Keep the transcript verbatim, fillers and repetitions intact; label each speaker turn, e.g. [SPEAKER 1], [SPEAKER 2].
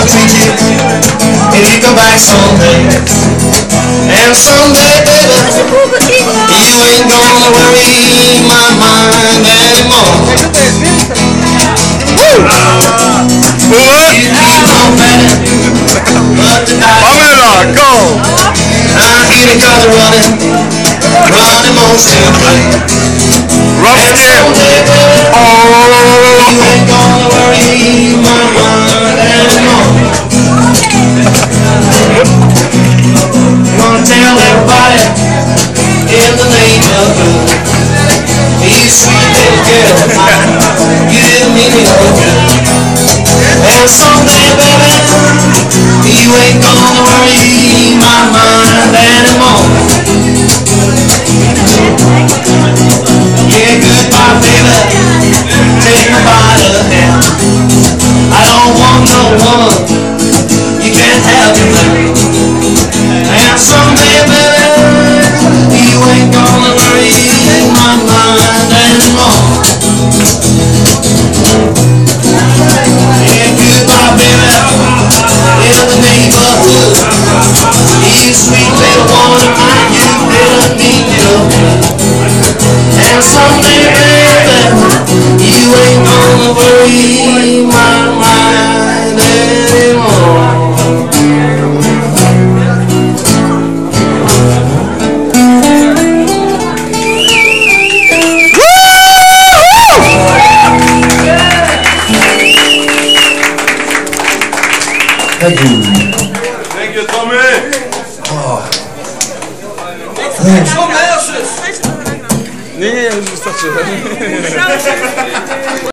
[SPEAKER 1] treat you if you come back someday. And someday, baby, you ain't gonna worry my mind anymore. Woo! You keep on betting, but tonight
[SPEAKER 2] go!
[SPEAKER 1] I hear the cars are running, running most to play. And someday, baby, oh, you ain't gonna worry my mind anymore. Gonna tell everybody in the neighborhood, you sweet little girl, you didn't mean me no good. And someday, baby, you ain't gonna worry my mind anymore. Yeah, goodbye, baby, take me by the hand. I don't want no woman, you can't have me there. And someday, baby, you ain't gonna worry my mind anymore. Yeah, goodbye, baby, in the neighborhood. You sweet little woman, you didn't mean no good. And someday, baby, you ain't gonna worry my mind anymore. Thank you.
[SPEAKER 2] Thank you, Tommy.
[SPEAKER 1] Oh.
[SPEAKER 2] Nie, nie, już wystarczy.